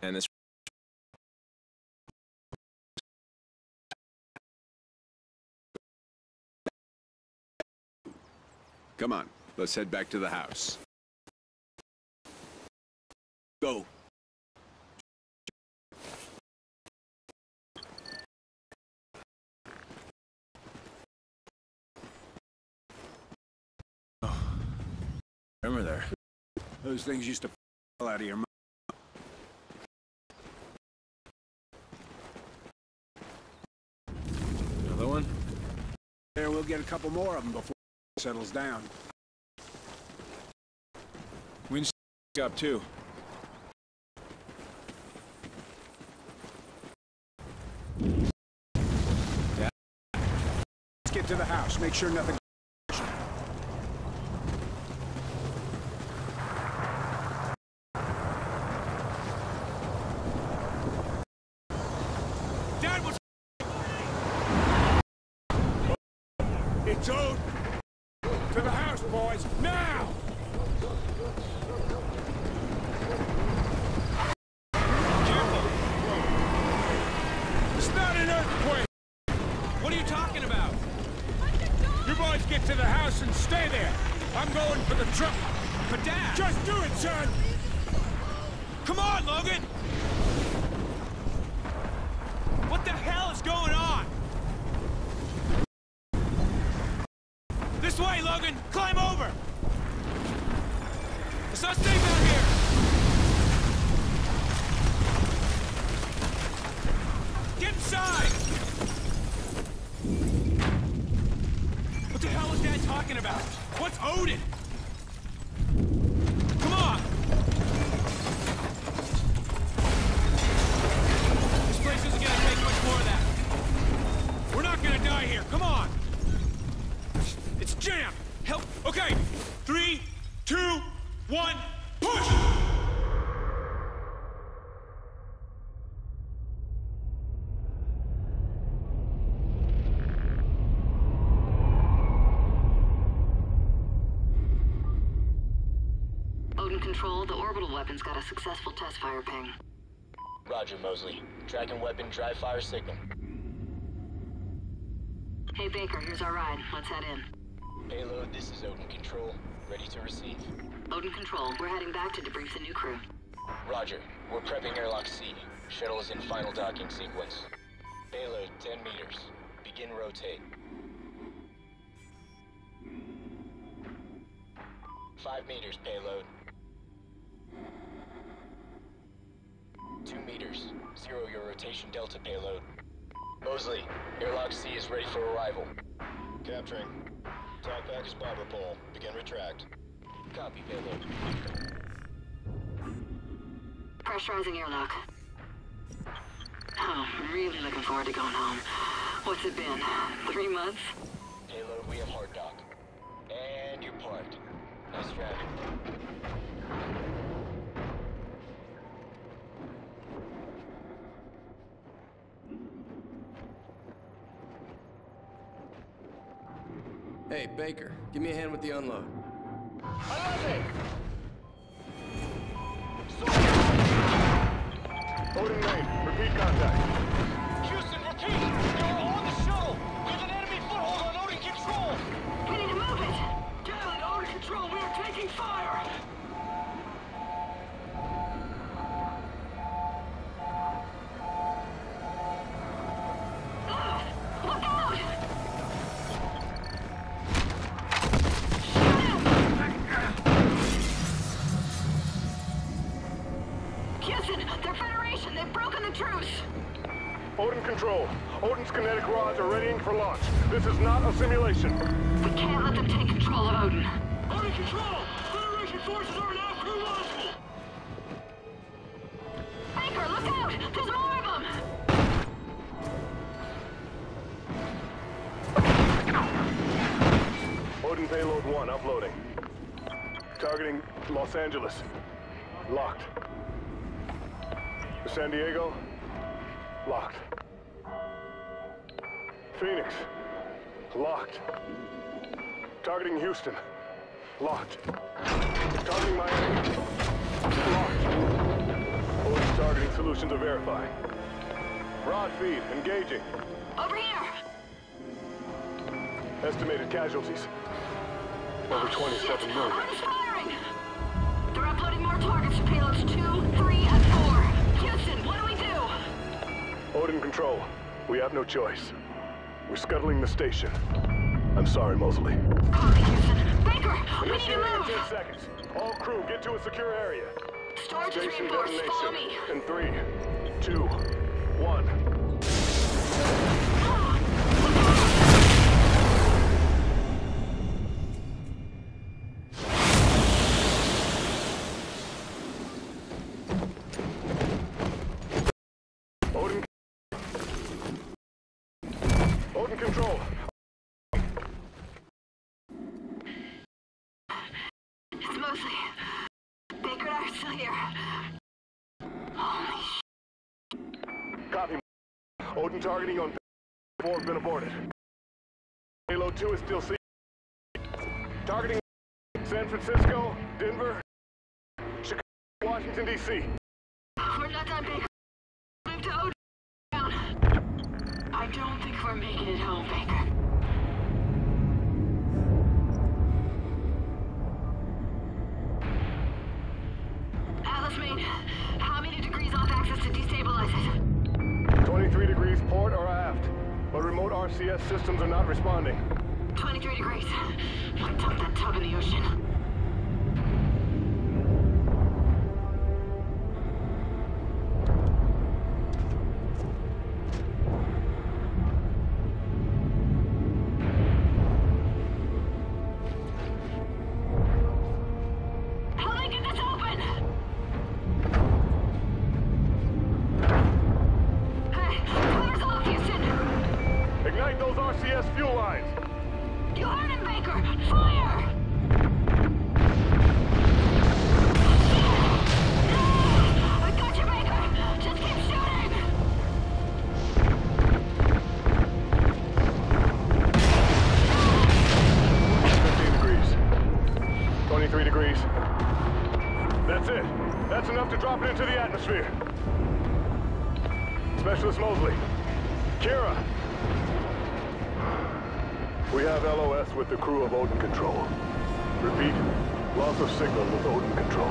And this... Come on, let's head back to the house. Go. Remember there. Those things used to fall out of your mouth. Another one? There, we'll get a couple more of them before it settles down. Wind's up too. Yeah. Let's get to the house. Make sure nothing... It's Ode! To the house, boys! Now! Careful! It's not an earthquake! What are you talking about? You boys get to the house and stay there! I'm going for the truck! But Dad! Just do it, son! Come on, Logan! What the hell is going on? This way, Logan! Climb over! It's not safe out here! Get inside! What the hell is Dad talking about? What's Odin? Come on! This place isn't gonna take much more of that. We're not gonna die here, come on! It's jammed! Help! Okay! 3, 2, 1, push! Odin Control, the orbital weapon's got a successful test fire ping. Roger, Mosley. Tracking weapon, dry fire signal. Hey Baker, here's our ride. Let's head in. Payload, this is Odin Control. Ready to receive? Odin Control, we're heading back to debrief the new crew. Roger. We're prepping airlock C. Shuttle is in final docking sequence. Payload, 10 meters. Begin rotate. 5 meters, payload. 2 meters. 0 your rotation delta, payload. Mosley, airlock C is ready for arrival. Capturing. Talk back is barber pole. Begin retract. Copy, payload. Pressurizing airlock. Oh, I'm really looking forward to going home. What's it been? 3 months? Payload, we have hard dock. And you're parked. Nice driving. Hey, Baker, give me a hand with the unload. Odin main, repeat contact. Houston, repeat! They were on the shuttle! We have an enemy foothold on Odin Control! We need to move it! Dial it, Odin Control, we are taking fire! Look out! Houston, they're Federation! They've broken the truce! Odin Control, Odin's kinetic rods are readying for launch. This is not a simulation. We can't let them take control of Odin. Odin Control, Federation forces are now crew launchable. Baker, look out! There's more of them! Odin payload 1 uploading. Targeting Los Angeles. Locked. San Diego. Locked. Phoenix. Locked. Targeting Houston. Locked. Targeting Miami. Locked. Odin Targeting solutions are verifying. Rod feed, engaging. Over here! Estimated casualties. Over 27 million. Oden's firing! They're uploading more targets to payloads 2, 3, and 4. Houston, what do we do? Odin Control, we have no choice. We're scuttling the station. I'm sorry, Mosley. Copy, Houston. Baker, we need to Initiating move! in 10 seconds. All crew, get to a secure area. Storage is Station reinforced. Follow detonation. me. In 3, 2, 1. Odin Control. It's Mosley. Baker and I are still here. Holy Copy. Odin targeting on 4 have been aborted. Payload 2 is still seen. Targeting San Francisco, Denver, Chicago, Washington, D.C. We're not done, Baker. Move to Odin. Down. I don't think we're making it home, Baker. Atlas Main, how many degrees off axis to destabilize it? 23 degrees port or aft, but remote RCS systems are not responding. 23 degrees. We'll dump that tug in the ocean. How do I get this open? Hey, cover's off, Houston! Ignite those RCS fuel lines. You heard him, Baker! Fire! I got you, Baker! Just keep shooting! 15 degrees. 23 degrees. That's it. That's enough to drop it into the atmosphere. Specialist Mosley. Kira. We have LOS with the crew of Odin Control. Repeat, loss of signal with Odin Control.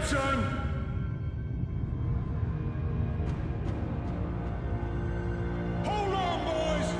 son! Hold on, boys!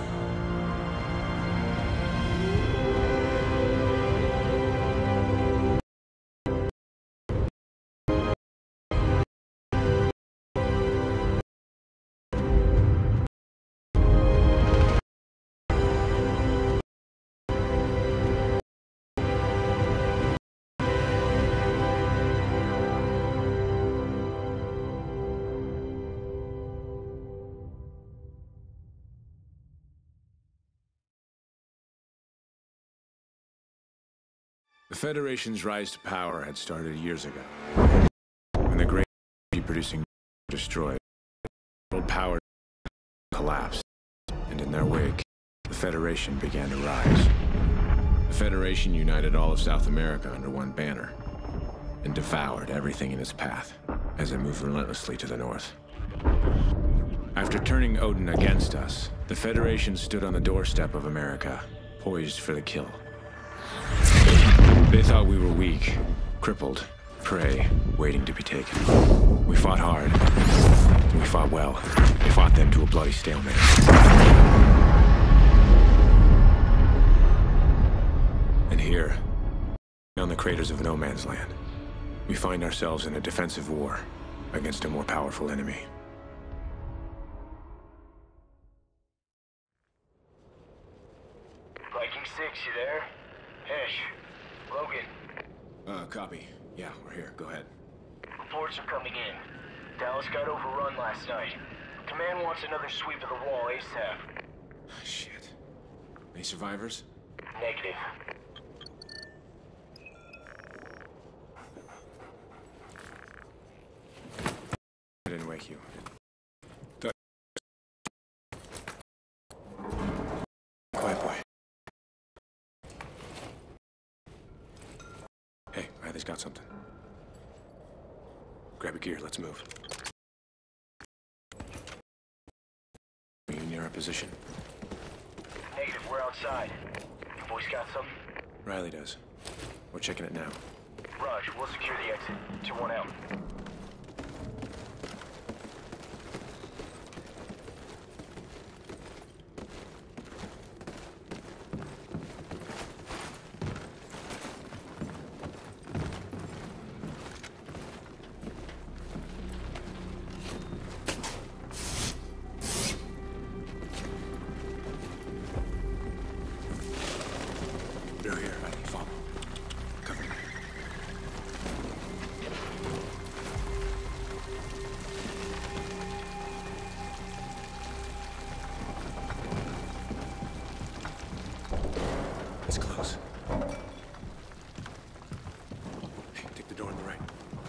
The Federation's rise to power had started years ago, when the great energy-producing destroyed. World power collapsed, and in their wake, the Federation began to rise. The Federation united all of South America under one banner, and devoured everything in its path as it moved relentlessly to the north. After turning Odin against us, the Federation stood on the doorstep of America, poised for the kill. They thought we were weak, crippled, prey, waiting to be taken. We fought hard. We fought well. We fought them to a bloody stalemate. And here, on the craters of no man's land, we find ourselves in a defensive war against a more powerful enemy. Viking 6, you there? Hesh. Logan. Copy. Yeah, we're here. Go ahead. Reports are coming in. Dallas got overrun last night. Command wants another sweep of the wall ASAP. Shit. Any survivors? Negative. I didn't wake you. Quiet boy. Hey, Riley's got something. Grab your gear, let's move. Are you near our position? Negative, we're outside. You boys got something? Riley does. We're checking it now. Raj, we'll secure the exit. 2-1 out. They're here, Riley. Follow. Cover me. It's close. Hey, take the door on the right.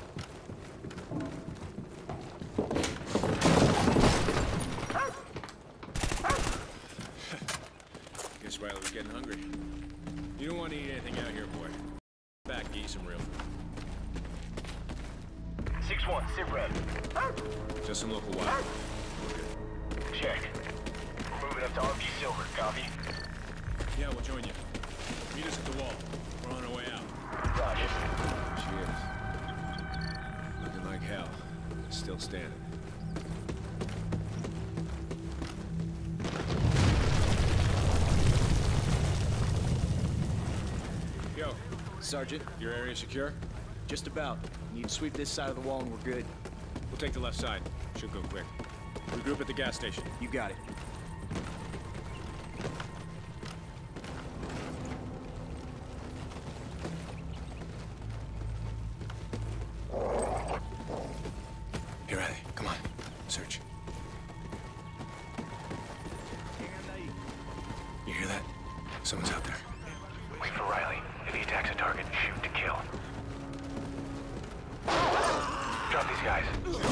Guess Riley was getting hungry. You don't want to eat anything out here, boy. Back, eat some real food. 6-1, sit rep. Just some local wild. Check. We're moving up to RP Silver, copy? Yeah, we'll join you. Meet us at the wall. We're on our way out. Roger. She is. Looking like hell. Still standing. Yo, Sergeant, your area secure? just about. Need to sweep this side of the wall and we're good. We'll take the left side. Should go quick. Regroup at the gas station. You got it. Here, Riley. Come on. Search. You hear that? Someone's out there. Wait for Riley. If he attacks a target, shoot to kill. Drop these guys.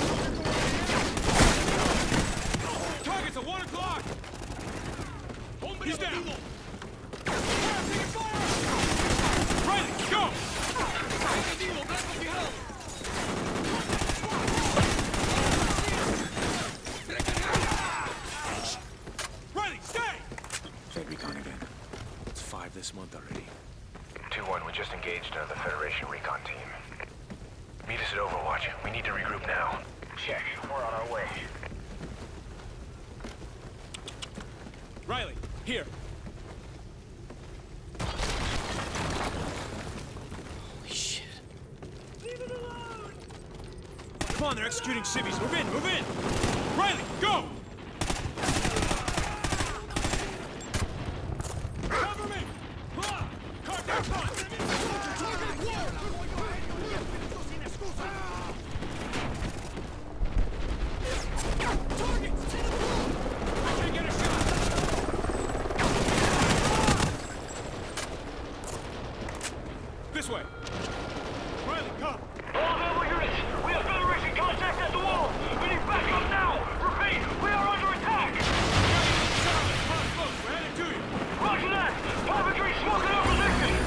Target's at 1 o'clock! He's down! Riley, go! Riley, stay! Fed recon again. It's 5 this month already. 2-1, we just engaged another Federation recon team. Meet us This is Overwatch. We need to regroup now. Check. We're on our way. Riley, here. Holy shit. Leave it alone! Come on, they're executing civvies. Move in, move in! Riley, go! Cover me! Come on! Car down, come on! This way. Riley, come. All available units! We have Federation contacts at the wall! We need backup now! Repeat, we are under attack! Charlie, come on, close. We're headed to you. Roger that! Papatree smoking our position!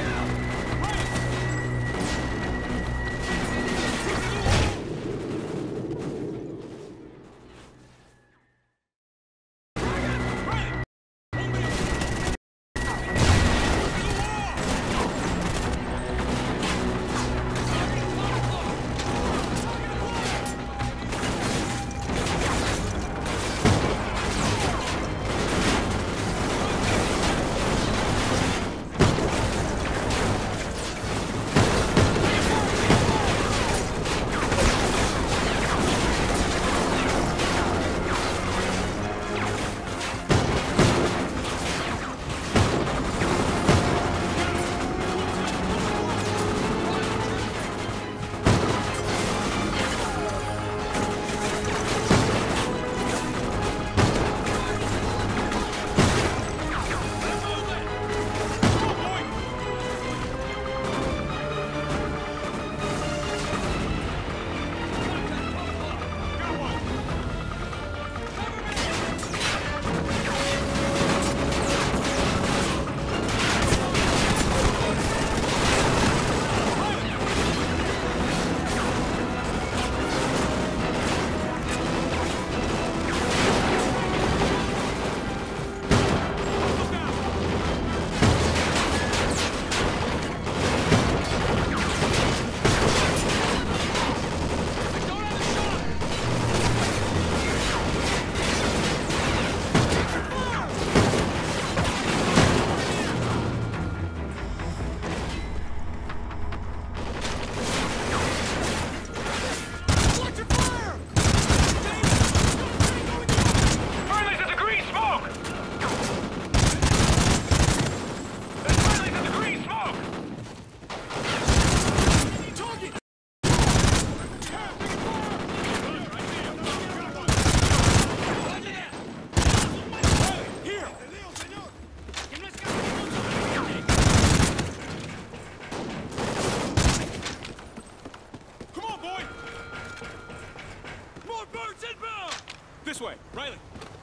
This way, Riley.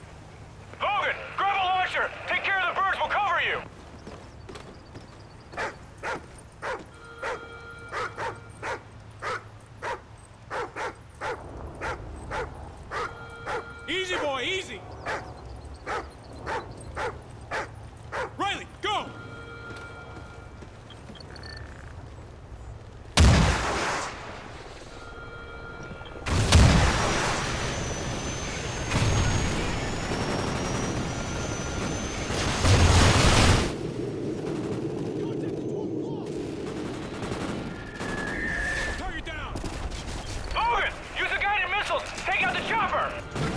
Logan, grab a launcher! Take care of the birds, we'll cover you! Easy, boy, easy! Riley, go! Target down! Logan, use the guided missiles! Take out the chopper!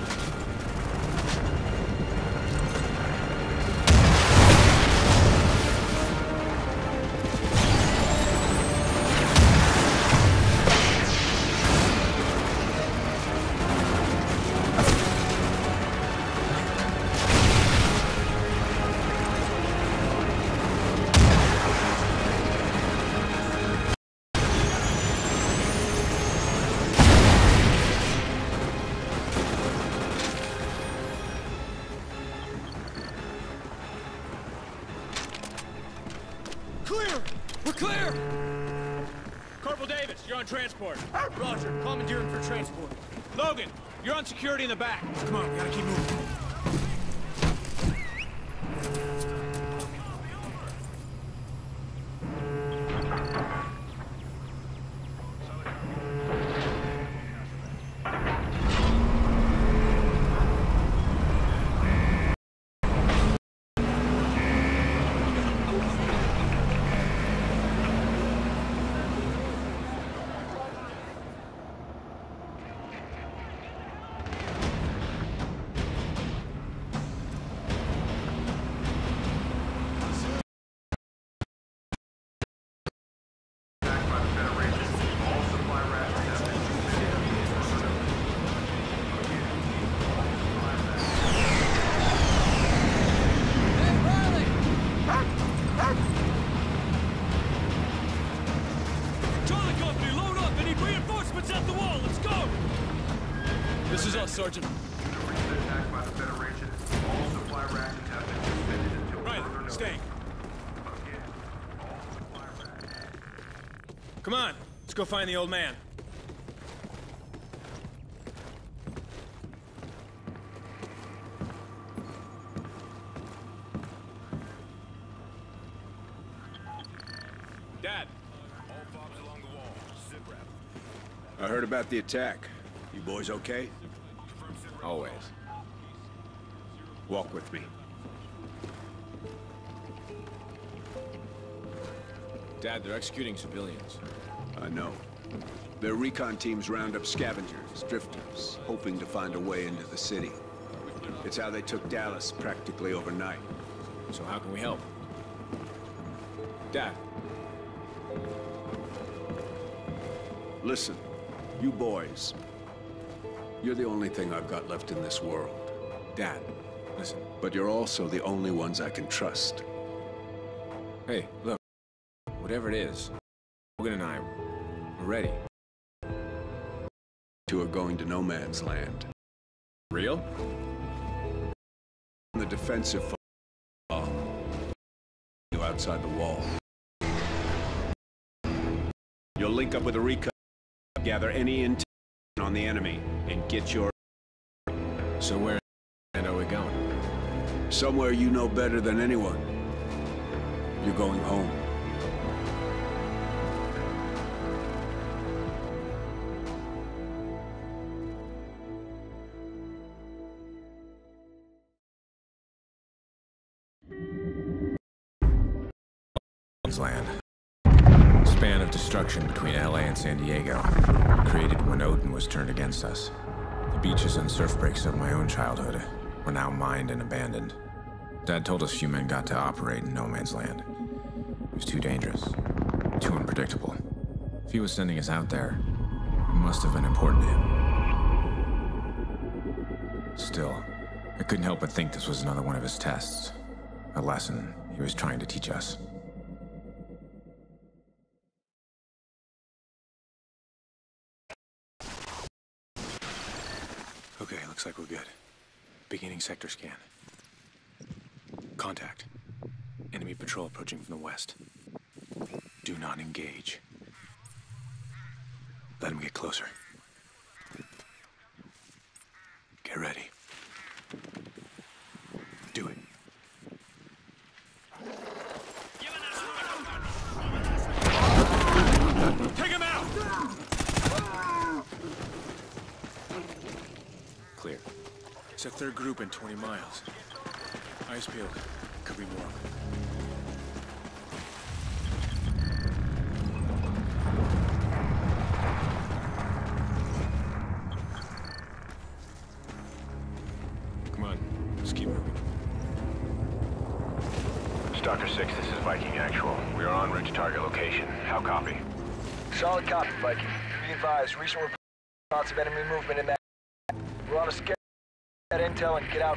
Clear! We're clear! Corporal Davis, you're on transport. Roger, commandeering for transport. Logan, you're on security in the back. Come on, we gotta keep moving. This is us, Sergeant. Right, stay. Come on, let's go find the old man. Dad. I heard about the attack. You boys okay? Always. Walk with me. Dad, they're executing civilians. I know. Their recon teams round up scavengers, drifters, hoping to find a way into the city. It's how they took Dallas practically overnight. So how can we help? Dad. Listen, you boys. You're the only thing I've got left in this world. Dad, listen. But you're also the only ones I can trust. Hey, look. Whatever it is, Logan and I, we're ready. Two are going to no man's land. Real? The defensive you outside the wall. You'll link up with the recon, gather any intel on the enemy, and get your... So where are we going? Somewhere you know better than anyone. You're going home. Land. Span of destruction between LA and San Diego, created when Odin was turned against us. The beaches and surf breaks of my own childhood were now mined and abandoned. Dad told us few men got to operate in no man's land. It was too dangerous, too unpredictable. If he was sending us out there, it must have been important to him. Still, I couldn't help but think this was another one of his tests. A lesson he was trying to teach us. Okay, looks like we're good. Beginning sector scan. Contact. Enemy patrol approaching from the west. Do not engage. Let him get closer. Get ready. Do it. Take him out! Clear. It's a third group in 20 miles. Eyes peeled. Could be more. Come on, let's keep moving. Dr. 6, this is Viking Actual. We are en route to target location. How copy? Solid copy, Viking. Be advised, recent reports of enemy movement in that. We're on a scare that intel and get out.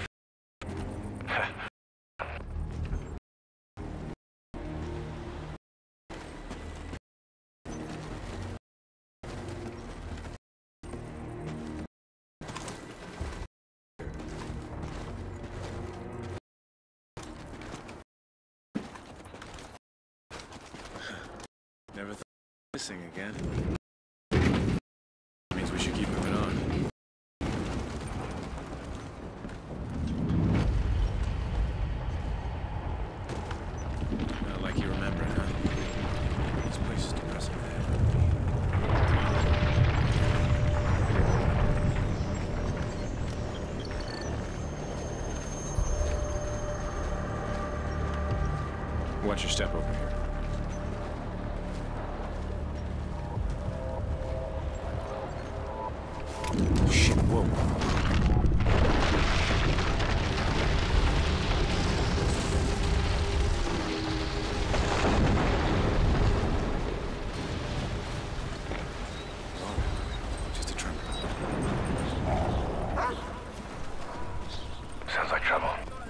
Never thought of this thing again. Means we should keep moving on. Not like you remember, huh? This place is depressing. Watch your step over here. Shit, whoa. Just a tremor. Sounds like trouble.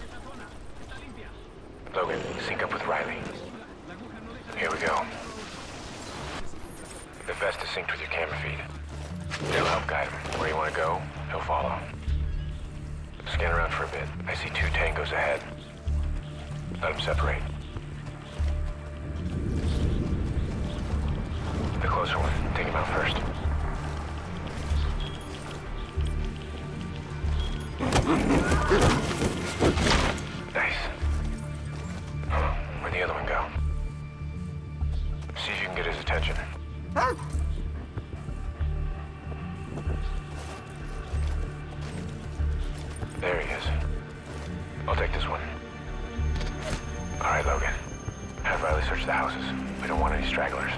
Logan, sync up with Riley. Here we go. The vest is synced with your camera feed. They'll help guide him. Where you want to go, he'll He'll follow. Scan around for a bit. I see 2 tangos ahead. Let them separate. The closer one. Take him out first. Nice. Where'd the other one go? See if you can get his attention. There he is. I'll take this one. All right, Logan. Have Riley search the houses. We don't want any stragglers.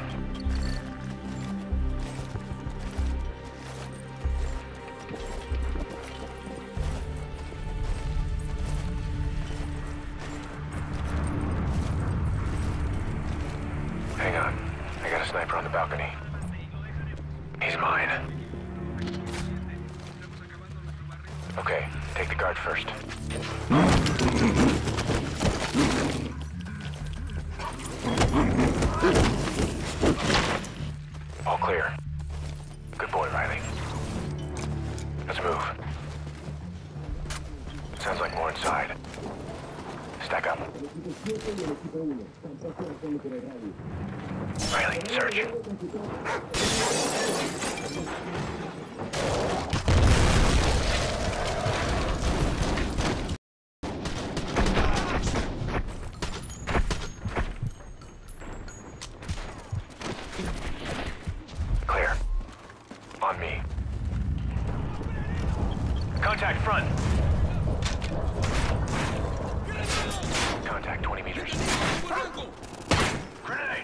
Hang on. I got a sniper on the balcony. He's mine. Okay, take the guard first. All clear. Good boy, Riley. Let's move. Sounds like more inside. Stack up. Riley, search. Clear. On me. Contact front. Contact 20 meters. Grenade!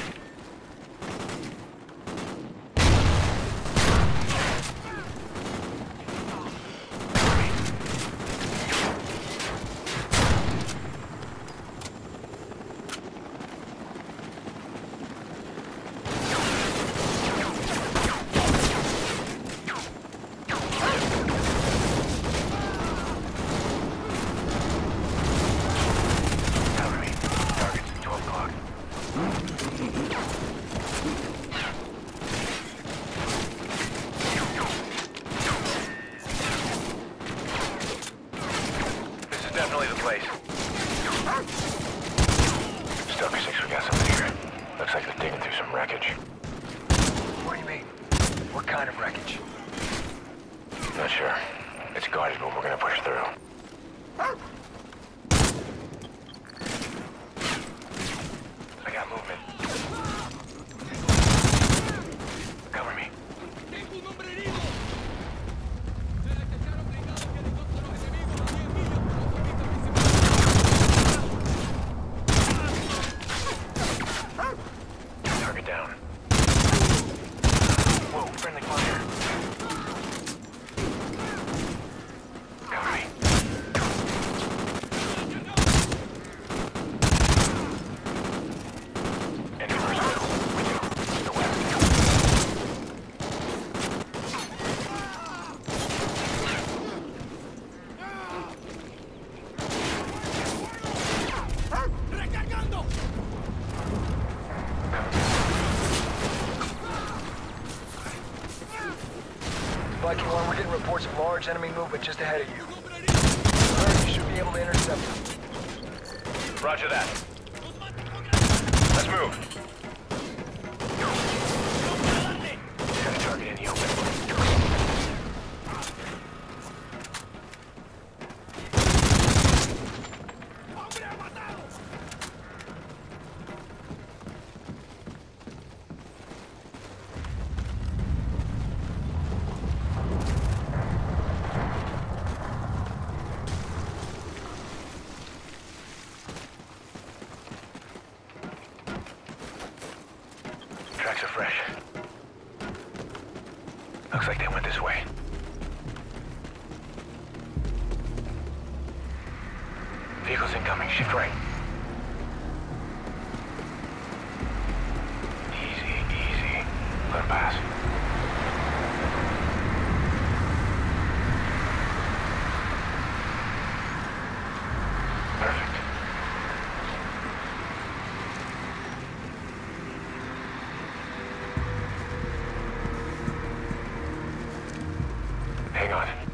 Definitely the place. Stoker 6, we got something here. Looks like they're digging through some wreckage. What do you mean? What kind of wreckage? Not sure. It's guarded, but we're gonna push through. I got movement. Cover me. Target down. Whoa, friendly fire. Cover me. Enemy personnel. Window. To the west. Viking 1, we're getting reports of large enemy movement just ahead of you. Alright, you should be able to intercept them. Roger that. Let's move. Got a target in the open. Tracks are fresh. Looks like they went this way. Vehicles incoming. Shift right. Easy, easy. Let them pass. Perfect. Hang on.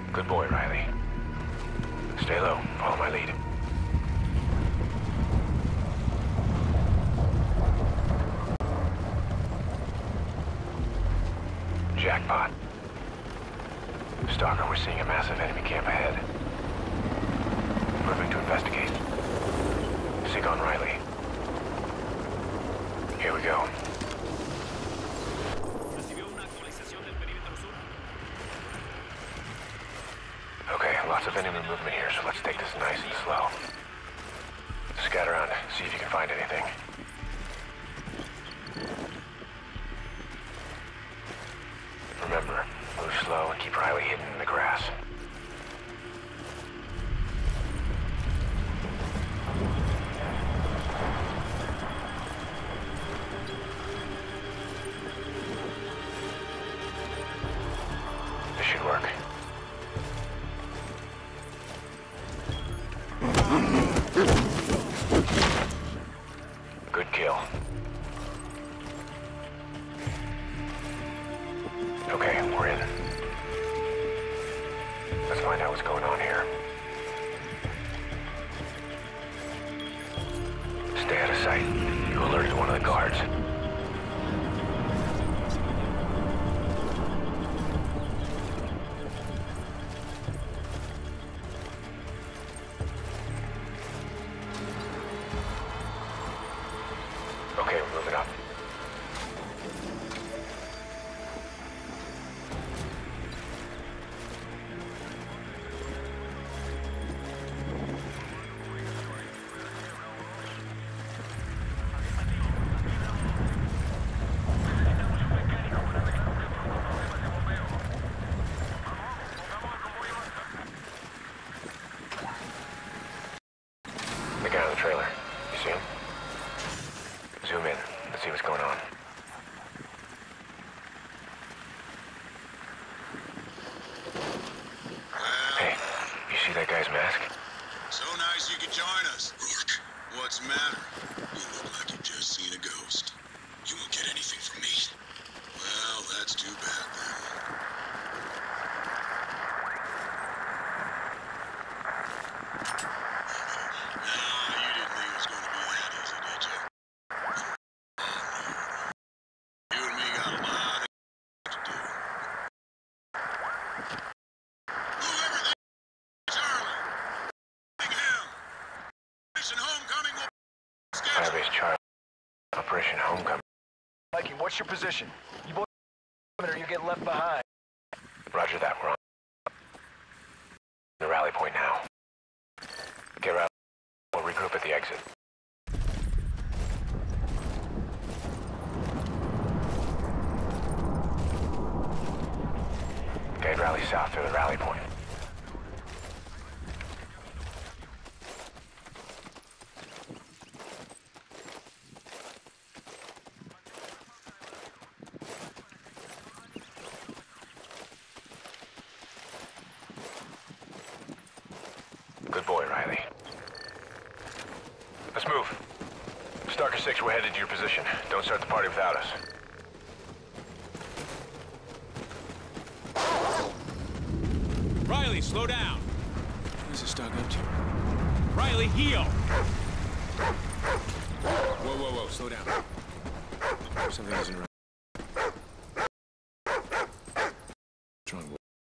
Good boy, Riley. Stay low. Follow my lead. Jackpot. Stalker, we're seeing a massive enemy camp ahead. Moving to investigate. Sig on Riley. Here we go. Okay, lots of enemy movement here, so let's take this nice and slow. Scout around, see if you can find anything. Remember, move slow and keep Riley hidden in the grass. This should work. Good kill. Okay, we're in. Let's find out what's going on here. Stay out of sight. You alerted one of the guards. Okay, we're moving up. The guy on the trailer. You see him? Zoom in. Let's see what's going on. Hey, you see that guy's mask? So nice you could join us. Rourke, what's the matter? You look like you've just seen a ghost. You won't get anything from me. Well, that's too bad then. Firebase Charlie. Operation Homecoming. Mikey, what's your position? You boys or you get left behind. Roger that, we're on the rally point now. Get out. We'll regroup at the exit. Guide rally south to the rally point. Good boy, Riley. Let's move. Stalker 6, we're headed to your position. Don't start the party without us. Riley, slow down. What's this dog up to? Riley, heel. Whoa, whoa, whoa, slow down. Something isn't right. What's wrong with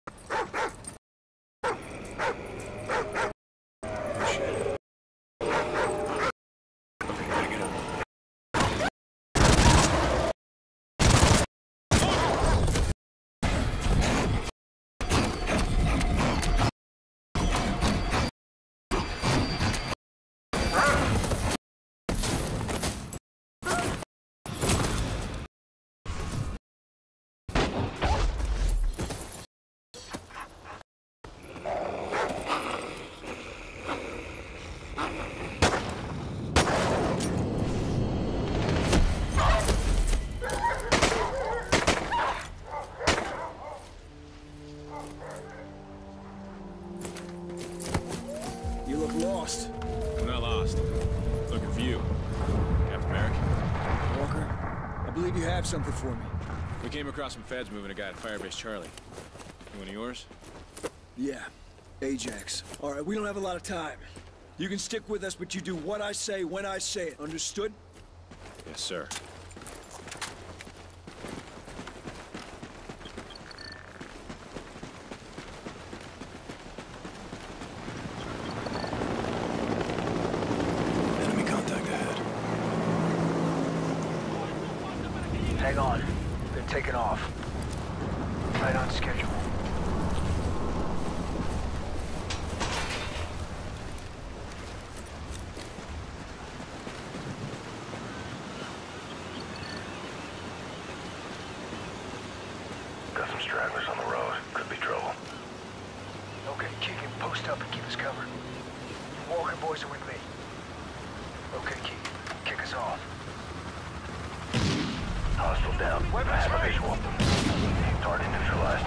lost. We're not lost. Looking for you. Captain Merrick. Walker, I believe you have something for me. We came across some feds moving a guy at Firebase Charlie. You one of yours? Yeah, Ajax. All right, we don't have a lot of time. You can stick with us, but you do what I say when I say it. Understood? Yes, sir. Enemy contact ahead. Hang on. They're taking off. Right on schedule. Got some stragglers on the road. Could be trouble. Okay, Keegan, post up and keep us covered. Walker boys are with me. Okay, Keegan, kick us off. Hostile down. I have a visual. Target neutralized.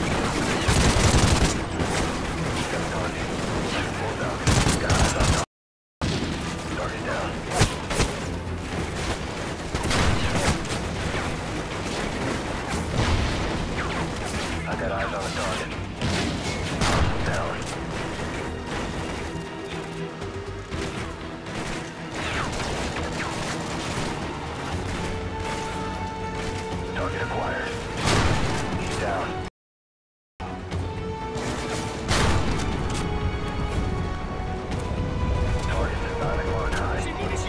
Got a target. Full down. Got eyes on top. Target down. I got eyes on the target. Hostile down. Target acquired. He's down. Target's at 9 o'clock high.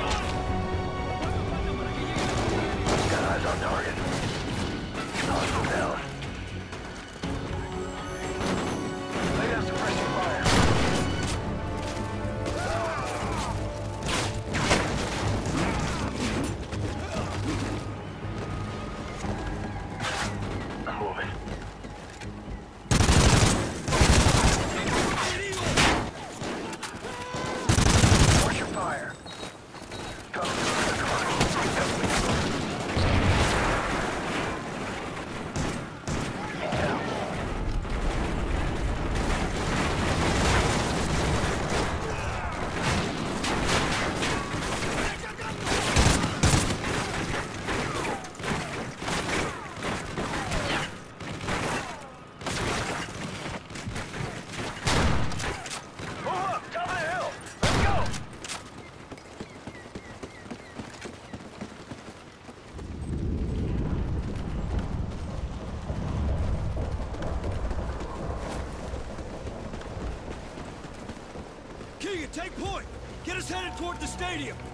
Got eyes on target. Hostile down. Lay down suppressing fire. I'm moving. Watch your fire. Go. Move up, top of the hill. Let's go. Keegan, take point! Get us headed toward the stadium!